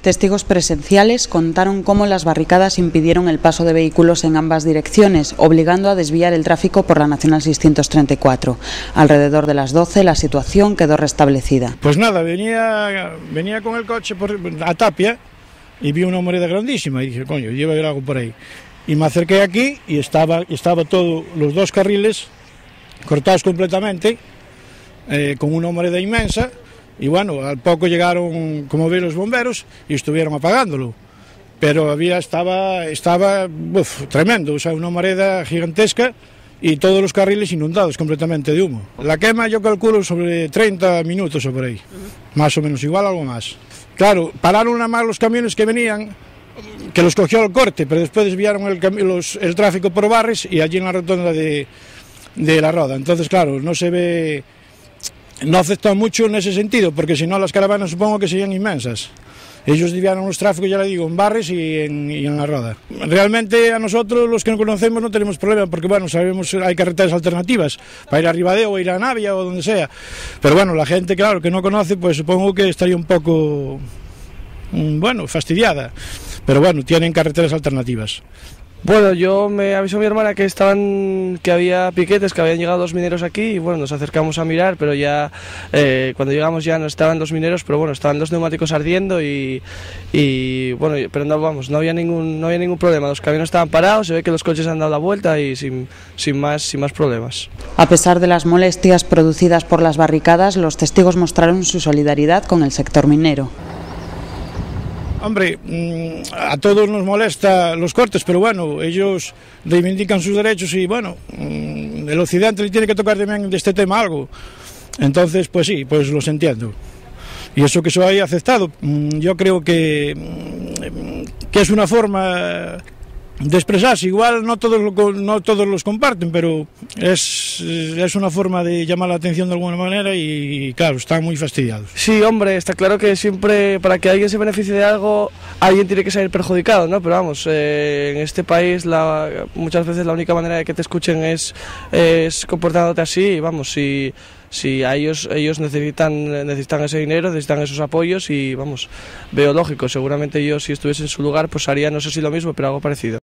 Testigos presenciales contaron cómo las barricadas impidieron el paso de vehículos en ambas direcciones, obligando a desviar el tráfico por la Nacional 634. Alrededor de las 12 la situación quedó restablecida. Pues nada, venía con el coche a Tapia y vi una humareda grandísima y dije, coño, lleva algo por ahí. Y me acerqué aquí y estaba todo, los dos carriles cortados completamente, con una humareda inmensa. Y bueno, al poco llegaron, como vi, los bomberos y estuvieron apagándolo. Pero estaba tremendo, o sea, una humareda gigantesca y todos los carriles inundados completamente de humo. La quema yo calculo sobre 30 minutos o por ahí, más o menos, igual algo más. Claro, pararon nada más los camiones que venían, que los cogió al corte, pero después desviaron el tráfico por Barres y allí en la rotonda de la Roda. Entonces, claro, no se ve... No afectó mucho en ese sentido, porque si no las caravanas supongo que serían inmensas. Ellos desviaron los tráficos, ya le digo, en Barres y en la Roda. Realmente a nosotros, los que no conocemos, no tenemos problema, porque bueno, sabemos hay carreteras alternativas para ir a Ribadeo o ir a Navia o donde sea. Pero bueno, la gente, claro, que no conoce, pues supongo que estaría un poco, bueno, fastidiada. Pero bueno, tienen carreteras alternativas. Bueno, yo me avisó mi hermana que había piquetes, que habían llegado dos mineros aquí y bueno, nos acercamos a mirar, pero ya cuando llegamos ya no estaban los mineros, pero bueno, estaban los neumáticos ardiendo y bueno, pero no había ningún problema, los camiones estaban parados, se ve que los coches han dado la vuelta y sin más problemas. A pesar de las molestias producidas por las barricadas, los testigos mostraron su solidaridad con el sector minero. Hombre, a todos nos molesta los cortes, pero bueno, ellos reivindican sus derechos y bueno, el occidente le tiene que tocar también de este tema algo. Entonces, pues sí, pues los entiendo. Y eso que se haya aceptado, yo creo que es una forma de expresarse. Igual no todos los comparten, pero es una forma de llamar la atención de alguna manera y claro, están muy fastidiados. Sí, hombre, está claro que siempre para que alguien se beneficie de algo, alguien tiene que salir perjudicado, ¿no? Pero vamos, en este país muchas veces la única manera de que te escuchen es comportándote así, y vamos, si a ellos necesitan ese dinero, necesitan esos apoyos y vamos, veo lógico, seguramente yo si estuviese en su lugar pues haría no sé si lo mismo, pero algo parecido.